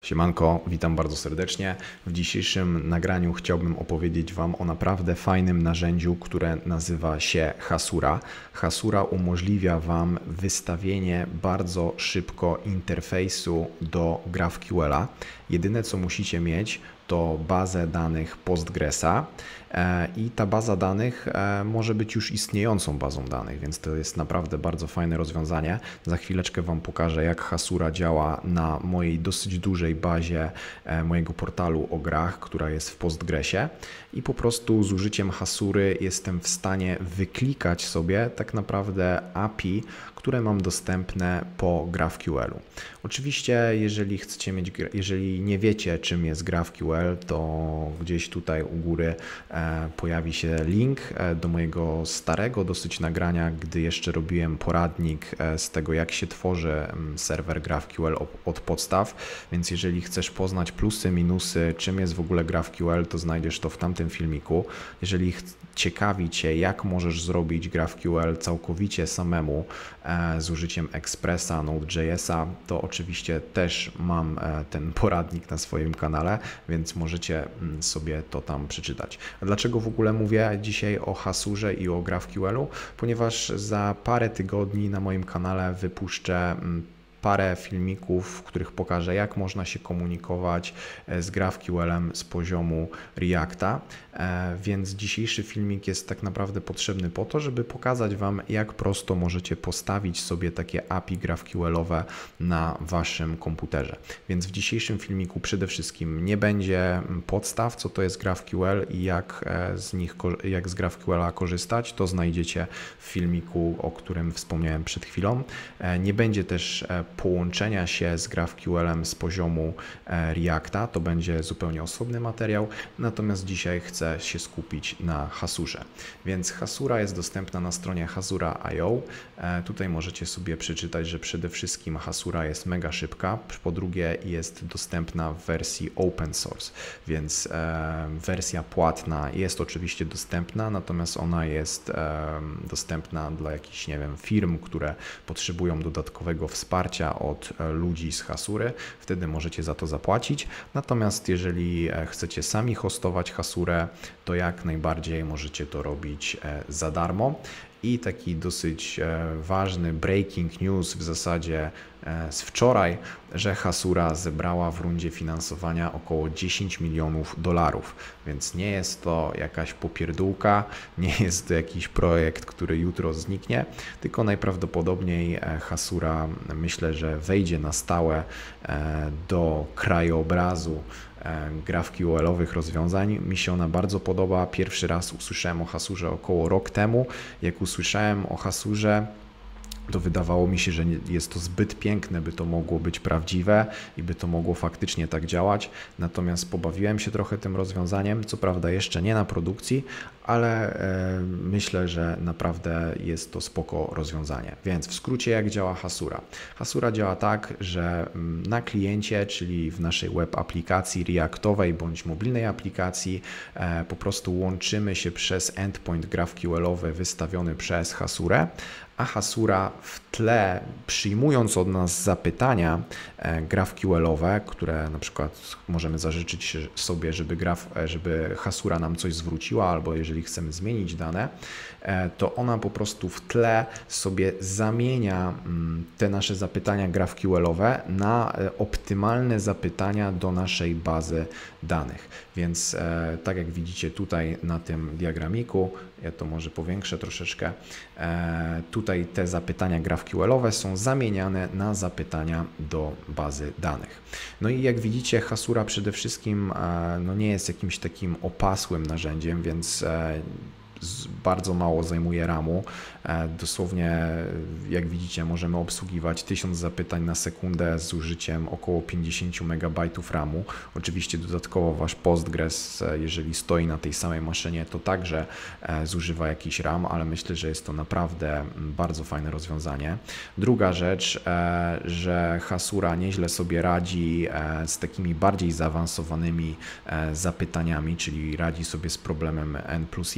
Siemanko, witam bardzo serdecznie. W dzisiejszym nagraniu chciałbym opowiedzieć Wam o naprawdę fajnym narzędziu, które nazywa się Hasura. Hasura umożliwia Wam wystawienie bardzo szybko interfejsu do GraphQL-a. Jedyne co musicie mieć to bazę danych Postgresa i ta baza danych może być już istniejącą bazą danych, więc to jest naprawdę bardzo fajne rozwiązanie. Za chwileczkę Wam pokażę, jak Hasura działa na mojej dosyć dużej bazie mojego portalu o grach, która jest w Postgresie i po prostu z użyciem Hasury jestem w stanie wyklikać sobie tak naprawdę API, które mam dostępne po GraphQL-u. Oczywiście, jeżeli nie wiecie, czym jest GraphQL, to gdzieś tutaj u góry pojawi się link do mojego starego dosyć nagrania, gdy jeszcze robiłem poradnik z tego, jak się tworzy serwer GraphQL od podstaw, więc jeżeli chcesz poznać plusy, minusy, czym jest w ogóle GraphQL, to znajdziesz to w tamtym filmiku. Jeżeli ciekawi Cię, jak możesz zrobić GraphQL całkowicie samemu z użyciem Expressa, Node.jsa, to oczywiście też mam ten poradnik na swoim kanale, więc możecie sobie to tam przeczytać. A dlaczego w ogóle mówię dzisiaj o Hasurze i o GraphQL-u? Ponieważ za parę tygodni na moim kanale wypuszczę parę filmików, w których pokażę, jak można się komunikować z GraphQL-em z poziomu Reacta, więc dzisiejszy filmik jest tak naprawdę potrzebny po to, żeby pokazać Wam, jak prosto możecie postawić sobie takie API GraphQL-owe na Waszym komputerze. Więc w dzisiejszym filmiku przede wszystkim nie będzie podstaw, co to jest GraphQL i jak z GraphQL-a korzystać, to znajdziecie w filmiku, o którym wspomniałem przed chwilą. Nie będzie też połączenia się z GraphQL-em z poziomu Reacta, to będzie zupełnie osobny materiał, natomiast dzisiaj chcę się skupić na Hasurze. Więc Hasura jest dostępna na stronie hasura.io. Tutaj możecie sobie przeczytać, że przede wszystkim Hasura jest mega szybka, po drugie jest dostępna w wersji open source, więc wersja płatna jest oczywiście dostępna, natomiast ona jest dostępna dla jakichś, nie wiem, firm, które potrzebują dodatkowego wsparcia od ludzi z Hasury, wtedy możecie za to zapłacić. Natomiast jeżeli chcecie sami hostować Hasurę, to jak najbardziej możecie to robić za darmo. I taki dosyć ważny breaking news w zasadzie z wczoraj, że Hasura zebrała w rundzie finansowania około 10 milionów dolarów, więc nie jest to jakaś popierdółka, nie jest to jakiś projekt, który jutro zniknie, tylko najprawdopodobniej Hasura, myślę, że wejdzie na stałe do krajobrazu GraphQL-owych rozwiązań. Mi się ona bardzo podoba. Pierwszy raz usłyszałem o Hasurze około rok temu. Jak usłyszałem o Hasurze, to wydawało mi się, że jest to zbyt piękne, by to mogło być prawdziwe i by to mogło faktycznie tak działać. Natomiast pobawiłem się trochę tym rozwiązaniem, co prawda jeszcze nie na produkcji, ale myślę, że naprawdę jest to spoko rozwiązanie. Więc w skrócie, jak działa Hasura? Hasura działa tak, że na kliencie, czyli w naszej web aplikacji reactowej bądź mobilnej aplikacji, po prostu łączymy się przez endpoint GraphQL-owy wystawiony przez Hasurę, a Hasura w tle, przyjmując od nas zapytania GraphQL-owe, które na przykład możemy zażyczyć sobie, żeby Hasura nam coś zwróciła, albo jeżeli chcemy zmienić dane, to ona po prostu w tle sobie zamienia te nasze zapytania GraphQL-owe na optymalne zapytania do naszej bazy danych. Więc tak jak widzicie tutaj na tym diagramiku, ja to może powiększę troszeczkę, tutaj te zapytania GraphQL-owe są zamieniane na zapytania do bazy danych. No i jak widzicie, Hasura przede wszystkim nie jest jakimś takim opasłym narzędziem, więc bardzo mało zajmuje RAM-u. Dosłownie, jak widzicie, możemy obsługiwać 1000 zapytań na sekundę z użyciem około 50 MB RAM-u. Oczywiście dodatkowo Wasz Postgres, jeżeli stoi na tej samej maszynie, to także zużywa jakiś RAM, ale myślę, że jest to naprawdę bardzo fajne rozwiązanie. Druga rzecz, że Hasura nieźle sobie radzi z takimi bardziej zaawansowanymi zapytaniami, czyli radzi sobie z problemem N+1.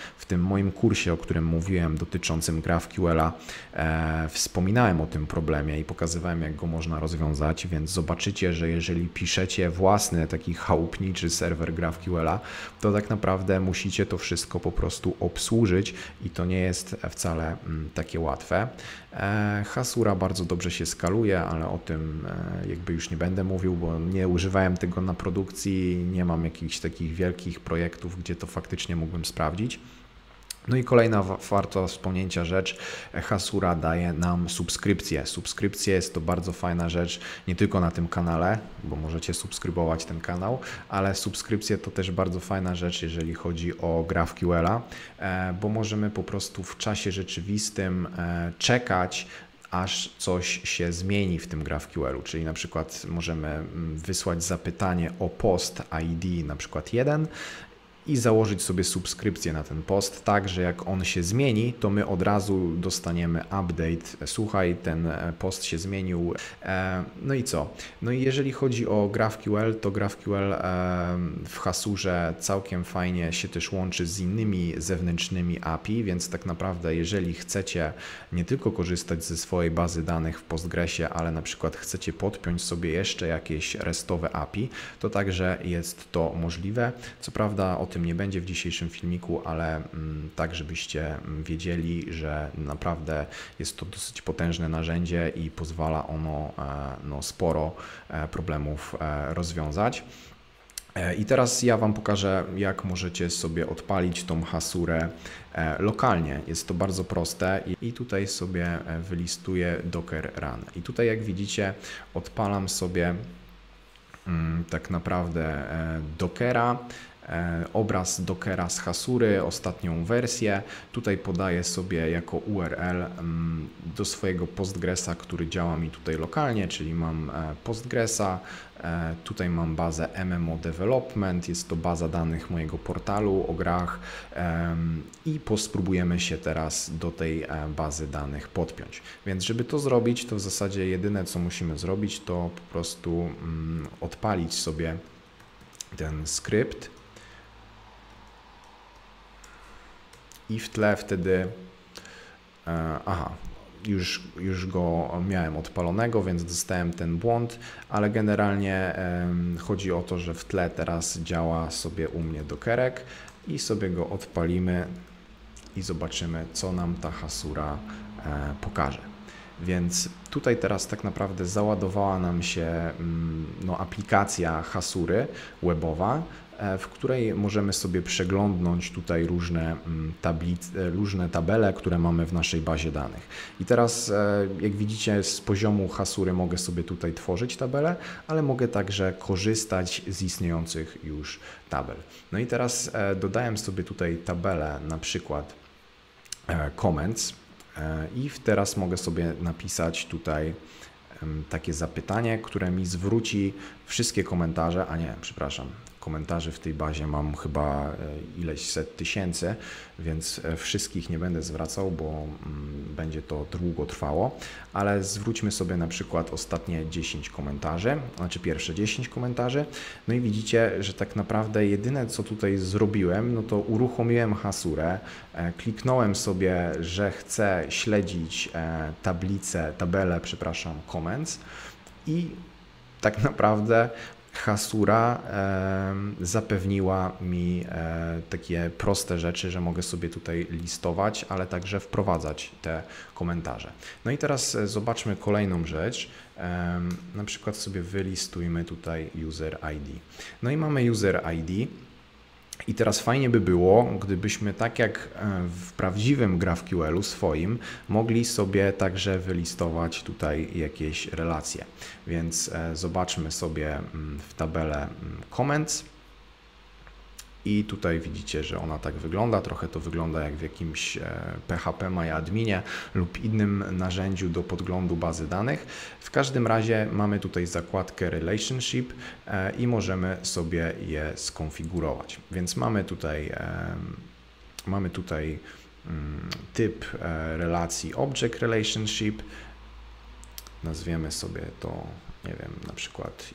w tym moim kursie, o którym mówiłem, dotyczącym GraphQL-a, wspominałem o tym problemie i pokazywałem, jak go można rozwiązać, więc zobaczycie, że jeżeli piszecie własny taki chałupniczy serwer GraphQL-a, to tak naprawdę musicie to wszystko po prostu obsłużyć i to nie jest wcale takie łatwe. Hasura bardzo dobrze się skaluje, ale o tym jakby już nie będę mówił, bo nie używałem tego na produkcji, nie mam jakichś takich wielkich projektów, gdzie to faktycznie mógłbym sprawdzić. No i kolejna warta wspomnienia rzecz, Hasura daje nam subskrypcję. Subskrypcja jest to bardzo fajna rzecz, nie tylko na tym kanale, bo możecie subskrybować ten kanał, ale subskrypcja to też bardzo fajna rzecz, jeżeli chodzi o GraphQL-a, bo możemy po prostu w czasie rzeczywistym czekać, aż coś się zmieni w tym GraphQL-u, czyli na przykład możemy wysłać zapytanie o post ID na przykład 1 i założyć sobie subskrypcję na ten post, tak, że jak on się zmieni, to my od razu dostaniemy update. Słuchaj, ten post się zmienił. No i co? No i jeżeli chodzi o GraphQL, to GraphQL w Hasurze całkiem fajnie się też łączy z innymi zewnętrznymi API, więc tak naprawdę jeżeli chcecie nie tylko korzystać ze swojej bazy danych w Postgresie, ale na przykład chcecie podpiąć sobie jeszcze jakieś RESTowe API, to także jest to możliwe. Co prawda o tym nie będzie w dzisiejszym filmiku, ale tak, żebyście wiedzieli, że naprawdę jest to dosyć potężne narzędzie i pozwala ono sporo problemów rozwiązać. I teraz ja Wam pokażę, jak możecie sobie odpalić tą Hasurę lokalnie. Jest to bardzo proste i tutaj sobie wylistuję Docker Run. I tutaj, jak widzicie, odpalam sobie tak naprawdę Dockera, obraz Dockera z Hasury, ostatnią wersję. Tutaj podaję sobie jako URL do swojego Postgresa, który działa mi tutaj lokalnie, czyli mam Postgresa, tutaj mam bazę MMO Development, jest to baza danych mojego portalu o grach i spróbujemy się teraz do tej bazy danych podpiąć. Więc żeby to zrobić, to w zasadzie jedyne, co musimy zrobić, to po prostu odpalić sobie ten skrypt i w tle wtedy, już go miałem odpalonego, więc dostałem ten błąd, ale generalnie chodzi o to, że w tle teraz działa sobie u mnie Dockerek i sobie go odpalimy i zobaczymy, co nam ta Hasura pokaże. Więc tutaj teraz tak naprawdę załadowała nam się aplikacja Hasury webowa, w której możemy sobie przeglądnąć tutaj różne tabele, które mamy w naszej bazie danych. I teraz, jak widzicie, z poziomu Hasury mogę sobie tutaj tworzyć tabele, ale mogę także korzystać z istniejących już tabel. No i teraz dodałem sobie tutaj tabelę, na przykład comments, i teraz mogę sobie napisać tutaj takie zapytanie, które mi zwróci wszystkie komentarze, komentarzy w tej bazie mam chyba ileś set tysięcy, więc wszystkich nie będę zwracał, bo będzie to długo trwało, ale zwróćmy sobie na przykład ostatnie 10 komentarzy, znaczy pierwsze 10 komentarzy. No i widzicie, że tak naprawdę jedyne, co tutaj zrobiłem, no to uruchomiłem Hasurę, kliknąłem sobie, że chcę śledzić tabelę, comments i tak naprawdę Hasura zapewniła mi takie proste rzeczy, że mogę sobie tutaj listować, ale także wprowadzać te komentarze. No i teraz zobaczmy kolejną rzecz. Na przykład sobie wylistujmy tutaj user ID. No i mamy user ID. I teraz fajnie by było, gdybyśmy tak jak w prawdziwym GraphQL-u swoim mogli sobie także wylistować tutaj jakieś relacje. Więc zobaczmy sobie w tabelę comments i tutaj widzicie, że ona tak wygląda. Trochę to wygląda jak w jakimś PHP MyAdminie lub innym narzędziu do podglądu bazy danych. W każdym razie mamy tutaj zakładkę Relationship i możemy sobie je skonfigurować. Więc mamy tutaj typ relacji Object Relationship. Nazwiemy sobie to, nie wiem, na przykład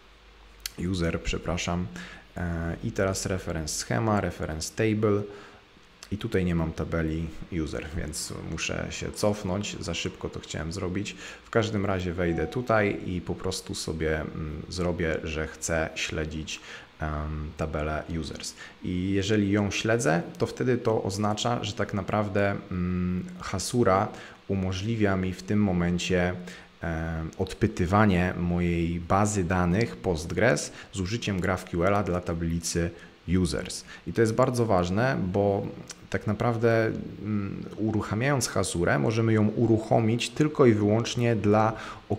user, przepraszam. I teraz reference schema, reference table I tutaj nie mam tabeli user, więc muszę się cofnąć. Za szybko to chciałem zrobić. W każdym razie wejdę tutaj i po prostu sobie zrobię, że chcę śledzić tabelę users. I jeżeli ją śledzę, to wtedy to oznacza, że tak naprawdę Hasura umożliwia mi w tym momencie odpytywanie mojej bazy danych Postgres z użyciem GraphQL dla tablicy users. I to jest bardzo ważne, bo tak naprawdę uruchamiając Hasurę możemy ją uruchomić tylko i wyłącznie dla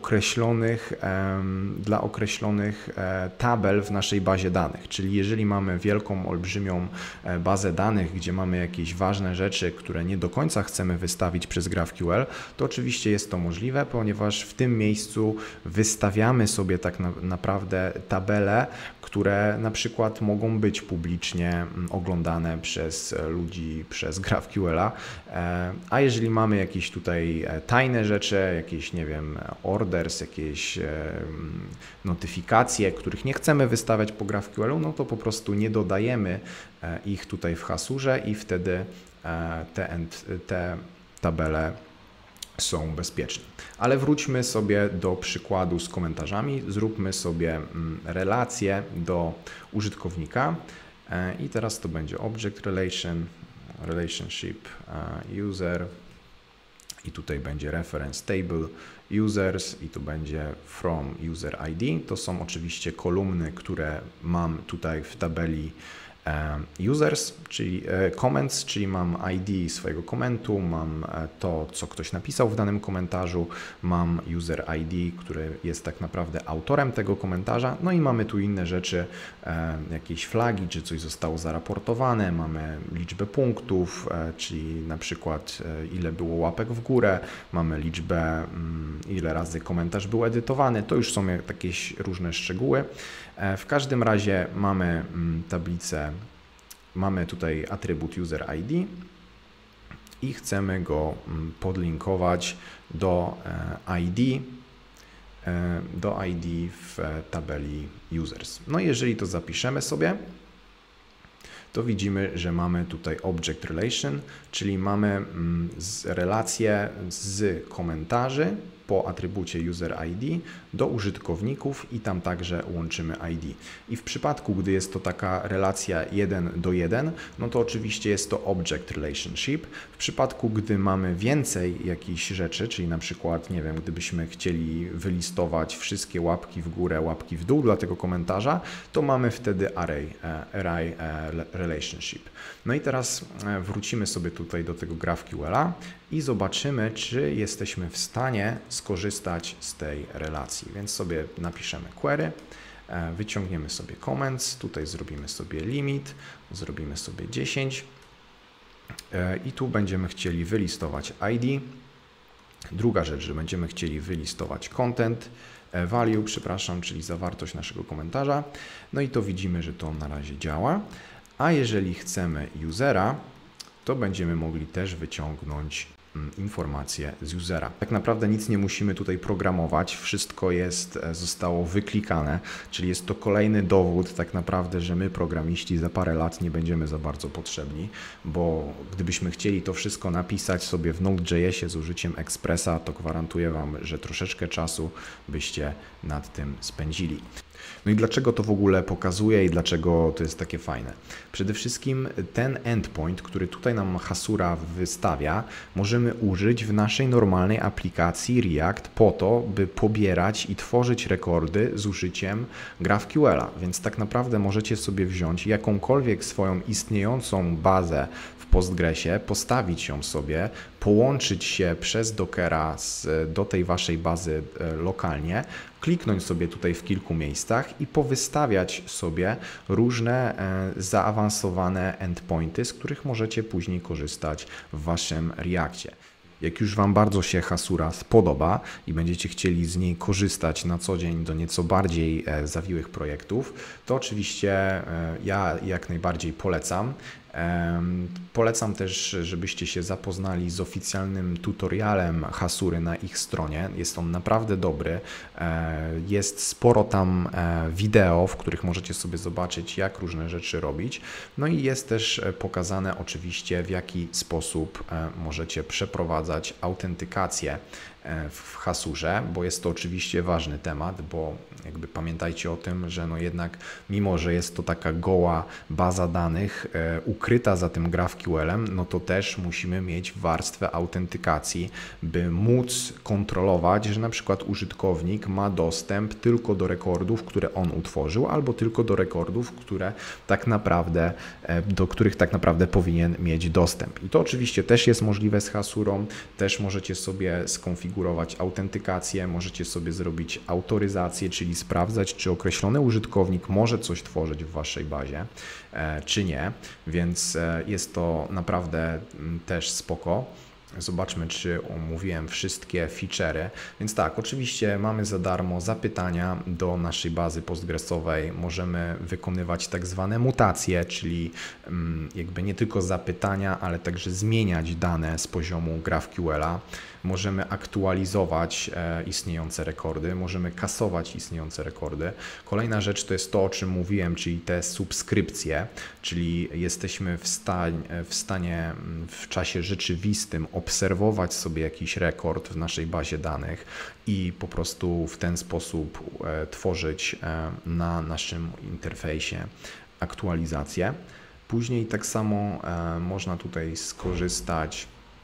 określonych tabel w naszej bazie danych. Czyli jeżeli mamy wielką, olbrzymią bazę danych, gdzie mamy jakieś ważne rzeczy, które nie do końca chcemy wystawić przez GraphQL, to oczywiście jest to możliwe, ponieważ w tym miejscu wystawiamy sobie tak naprawdę tabele, które na przykład mogą być publicznie oglądane przez ludzi przez GraphQL-a, a jeżeli mamy jakieś tutaj tajne rzeczy, jakieś, nie wiem, orders, jakieś notyfikacje, których nie chcemy wystawiać po GraphQL-u, no to po prostu nie dodajemy ich tutaj w Hasurze i wtedy te tabele są bezpieczne. Ale wróćmy sobie do przykładu z komentarzami. Zróbmy sobie relację do użytkownika i teraz to będzie object relationship user i tutaj będzie reference table users i tu będzie from user ID. To są oczywiście kolumny, które mam tutaj w tabeli users, czyli comments, czyli mam ID swojego komentu, mam to, co ktoś napisał w danym komentarzu, mam user ID, który jest tak naprawdę autorem tego komentarza, no i mamy tu inne rzeczy, jakieś flagi, czy coś zostało zaraportowane, mamy liczbę punktów, czyli na przykład ile było łapek w górę, mamy liczbę, ile razy komentarz był edytowany, to już są jakieś różne szczegóły. W każdym razie mamy tablicę, mamy tutaj atrybut user ID i chcemy go podlinkować do ID w tabeli users. No i jeżeli to zapiszemy sobie, to widzimy, że mamy tutaj object relation, czyli mamy relację z komentarzy po atrybucie user ID do użytkowników i tam także łączymy ID. I w przypadku, gdy jest to taka relacja 1 do 1, no to oczywiście jest to object relationship. W przypadku, gdy mamy więcej jakichś rzeczy, czyli na przykład, nie wiem, gdybyśmy chcieli wylistować wszystkie łapki w górę, łapki w dół dla tego komentarza, to mamy wtedy array relationship. No i teraz wrócimy sobie tutaj do tego GraphQL-a i zobaczymy, czy jesteśmy w stanie skorzystać z tej relacji. Więc sobie napiszemy query, wyciągniemy sobie comments, tutaj zrobimy sobie limit, zrobimy sobie 10 i tu będziemy chcieli wylistować ID. Druga rzecz, że będziemy chcieli wylistować content, value, przepraszam, czyli zawartość naszego komentarza. No i to widzimy, że to na razie działa. A jeżeli chcemy usera, to będziemy mogli też wyciągnąć informacje z usera. Tak naprawdę nic nie musimy tutaj programować, wszystko zostało wyklikane, czyli jest to kolejny dowód tak naprawdę, że my programiści za parę lat nie będziemy za bardzo potrzebni, bo gdybyśmy chcieli to wszystko napisać sobie w Node.jsie z użyciem Expressa, to gwarantuję Wam, że troszeczkę czasu byście nad tym spędzili. No i dlaczego to w ogóle pokazuje i dlaczego to jest takie fajne? Przede wszystkim ten endpoint, który tutaj nam Hasura wystawia, możemy użyć w naszej normalnej aplikacji React po to, by pobierać i tworzyć rekordy z użyciem GraphQL-a. Więc tak naprawdę możecie sobie wziąć jakąkolwiek swoją istniejącą bazę w Postgresie, postawić ją sobie, połączyć się przez Dockera do tej Waszej bazy lokalnie, kliknąć sobie tutaj w kilku miejscach i powystawiać sobie różne zaawansowane endpointy, z których możecie później korzystać w Waszym Reactie. Jak już Wam bardzo się Hasura spodoba i będziecie chcieli z niej korzystać na co dzień do nieco bardziej zawiłych projektów, to oczywiście ja jak najbardziej polecam. Polecam też, żebyście się zapoznali z oficjalnym tutorialem Hasury na ich stronie. Jest on naprawdę dobry. Jest sporo tam wideo, w których możecie sobie zobaczyć, jak różne rzeczy robić. No i jest też pokazane oczywiście, w jaki sposób możecie przeprowadzać autentykację w Hasurze, bo jest to oczywiście ważny temat, bo jakby pamiętajcie o tym, że no jednak mimo, że jest to taka goła baza danych ukryta za tym GraphQL-em, no to też musimy mieć warstwę autentykacji, by móc kontrolować, że na przykład użytkownik ma dostęp tylko do rekordów, które on utworzył, albo tylko do rekordów, do których tak naprawdę powinien mieć dostęp. I to oczywiście też jest możliwe z Hasurą, też możecie sobie skonfigurować autentykację, możecie sobie zrobić autoryzację, czyli sprawdzać, czy określony użytkownik może coś tworzyć w waszej bazie, czy nie, więc jest to naprawdę też spoko. Zobaczmy, czy omówiłem wszystkie feature'y. Więc tak, oczywiście mamy za darmo zapytania do naszej bazy postgresowej. Możemy wykonywać tak zwane mutacje, czyli jakby nie tylko zapytania, ale także zmieniać dane z poziomu GraphQL-a. Możemy aktualizować istniejące rekordy, możemy kasować istniejące rekordy. Kolejna rzecz to jest to, o czym mówiłem, czyli te subskrypcje, czyli jesteśmy w stanie w czasie rzeczywistym obserwować sobie jakiś rekord w naszej bazie danych i po prostu w ten sposób tworzyć na naszym interfejsie aktualizację. Później tak samo można tutaj skorzystać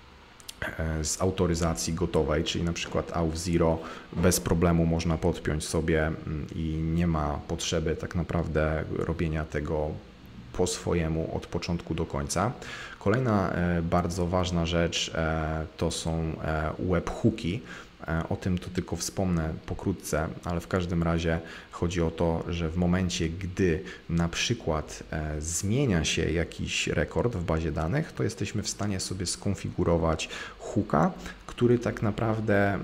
z autoryzacji gotowej, czyli na przykład Auth0 bez problemu można podpiąć sobie i nie ma potrzeby tak naprawdę robienia tego po swojemu od początku do końca. Kolejna bardzo ważna rzecz to są webhooki. O tym to tylko wspomnę pokrótce, ale w każdym razie chodzi o to, że w momencie, gdy na przykład zmienia się jakiś rekord w bazie danych, to jesteśmy w stanie sobie skonfigurować hooka, który tak naprawdę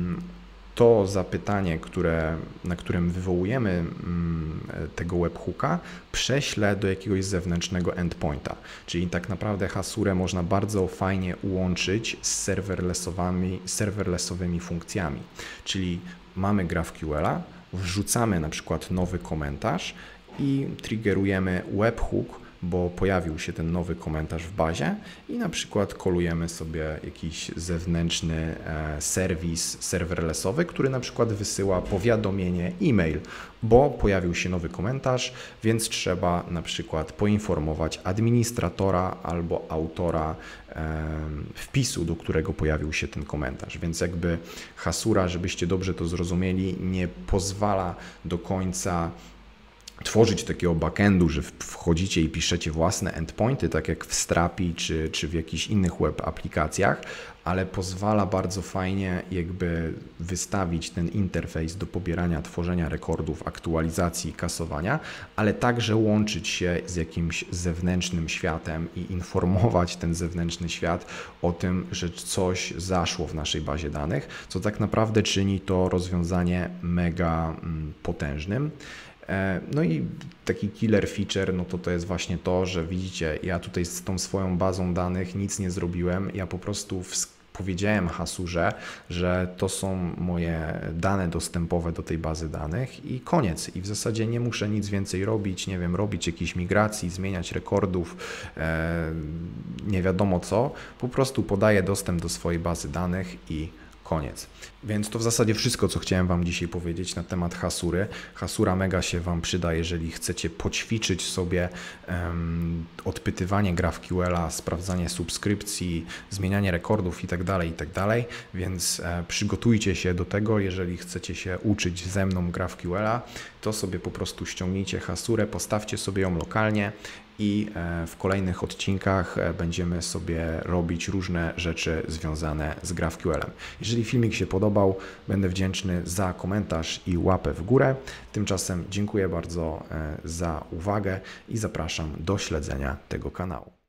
to zapytanie, na którym wywołujemy tego webhooka, prześlę do jakiegoś zewnętrznego endpointa. Czyli tak naprawdę Hasurę można bardzo fajnie łączyć z serverlessowymi funkcjami. Czyli mamy GraphQL-a, wrzucamy na przykład nowy komentarz i triggerujemy webhook, bo pojawił się ten nowy komentarz w bazie i na przykład kolujemy sobie jakiś zewnętrzny serwis serverlessowy, który na przykład wysyła powiadomienie e-mail, bo pojawił się nowy komentarz, więc trzeba na przykład poinformować administratora albo autora wpisu, do którego pojawił się ten komentarz. Więc jakby Hasura, żebyście dobrze to zrozumieli, nie pozwala do końca tworzyć takiego backendu, że wchodzicie i piszecie własne endpointy, tak jak w Strapi czy w jakichś innych web aplikacjach, ale pozwala bardzo fajnie jakby wystawić ten interfejs do pobierania, tworzenia rekordów, aktualizacji i kasowania, ale także łączyć się z jakimś zewnętrznym światem i informować ten zewnętrzny świat o tym, że coś zaszło w naszej bazie danych, co tak naprawdę czyni to rozwiązanie mega potężnym. No i taki killer feature, no to jest właśnie to, że widzicie, ja tutaj z tą swoją bazą danych nic nie zrobiłem, ja po prostu powiedziałem Hasurze, że to są moje dane dostępowe do tej bazy danych i koniec. I w zasadzie nie muszę nic więcej robić, nie wiem, robić jakichś migracji, zmieniać rekordów, nie wiadomo co. Po prostu podaję dostęp do swojej bazy danych i koniec. Więc to w zasadzie wszystko, co chciałem Wam dzisiaj powiedzieć na temat Hasury. Hasura mega się Wam przyda, jeżeli chcecie poćwiczyć sobie odpytywanie GraphQL-a, sprawdzanie subskrypcji, zmienianie rekordów itd., itd. Więc przygotujcie się do tego, jeżeli chcecie się uczyć ze mną GraphQL-a, to sobie po prostu ściągnijcie Hasurę, postawcie sobie ją lokalnie i w kolejnych odcinkach będziemy sobie robić różne rzeczy związane z GraphQL-em. Jeżeli filmik się podobał, będę wdzięczny za komentarz i łapę w górę. Tymczasem dziękuję bardzo za uwagę i zapraszam do śledzenia tego kanału.